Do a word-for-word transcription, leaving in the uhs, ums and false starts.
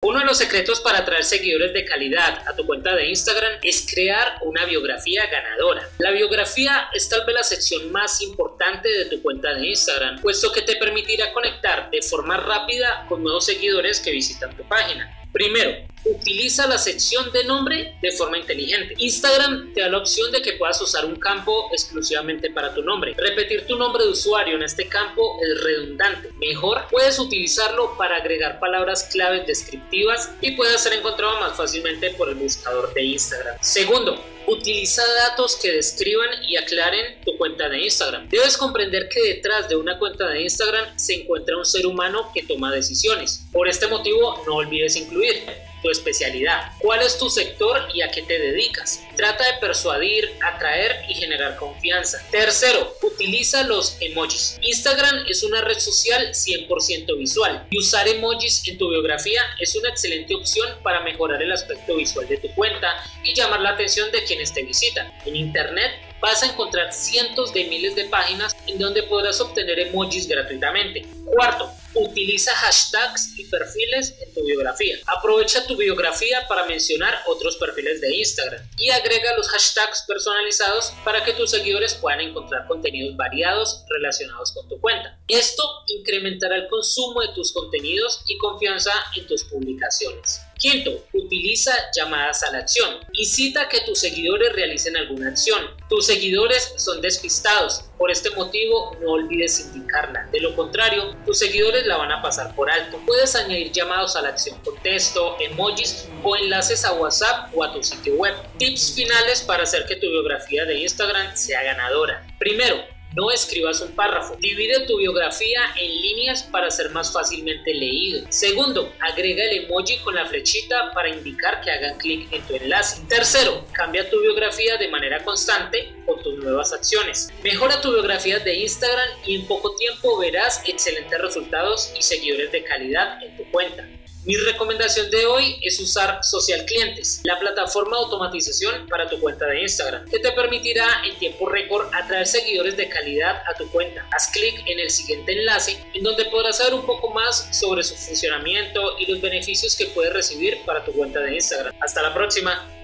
Uno de los secretos para atraer seguidores de calidad a tu cuenta de Instagram es crear una biografía ganadora. La biografía es tal vez la sección más importante de tu cuenta de Instagram, puesto que te permitirá conectar de forma rápida con nuevos seguidores que visitan tu página. Primero, utiliza la sección de nombre de forma inteligente. Instagram te da la opción de que puedas usar un campo exclusivamente para tu nombre. Repetir tu nombre de usuario en este campo es redundante. Mejor puedes utilizarlo para agregar palabras claves descriptivas y puede ser encontrado más fácilmente por el buscador de Instagram. Segundo, utiliza datos que describan y aclaren tu cuenta de Instagram. Debes comprender que detrás de una cuenta de Instagram se encuentra un ser humano que toma decisiones. Por este motivo, no olvides incluir tu especialidad, cuál es tu sector y a qué te dedicas. Trata de persuadir, atraer y generar confianza. Tercero, utiliza los emojis. Instagram es una red social cien por ciento visual y usar emojis en tu biografía es una excelente opción para mejorar el aspecto visual de tu cuenta y llamar la atención de quienes te visitan. En internet vas a encontrar cientos de miles de páginas en donde podrás obtener emojis gratuitamente. Cuarto, utiliza hashtags y perfiles en tu biografía. Aprovecha tu biografía para mencionar otros perfiles de Instagram y agrega los hashtags personalizados para que tus seguidores puedan encontrar contenidos variados relacionados con tu cuenta. Esto incrementará el consumo de tus contenidos y confianza en tus publicaciones. Quinto, utiliza llamadas a la acción. Incita a que tus seguidores realicen alguna acción. Tus seguidores son despistados, por este motivo no olvides indicarla. De lo contrario, tus seguidores la van a pasar por alto. Puedes añadir llamados a la acción con texto, emojis o enlaces a WhatsApp o a tu sitio web. Tips finales para hacer que tu biografía de Instagram sea ganadora. Primero, no escribas un párrafo. Divide tu biografía en líneas para ser más fácilmente leído. Segundo, agrega el emoji con la flechita para indicar que hagan clic en tu enlace. Tercero, cambia tu biografía de manera constante con tus nuevas acciones. Mejora tu biografía de Instagram y en poco tiempo verás excelentes resultados y seguidores de calidad en tu cuenta. Mi recomendación de hoy es usar Social Clientes, la plataforma de automatización para tu cuenta de Instagram, que te permitirá en tiempo récord atraer seguidores de calidad a tu cuenta. Haz clic en el siguiente enlace en donde podrás saber un poco más sobre su funcionamiento y los beneficios que puedes recibir para tu cuenta de Instagram. Hasta la próxima.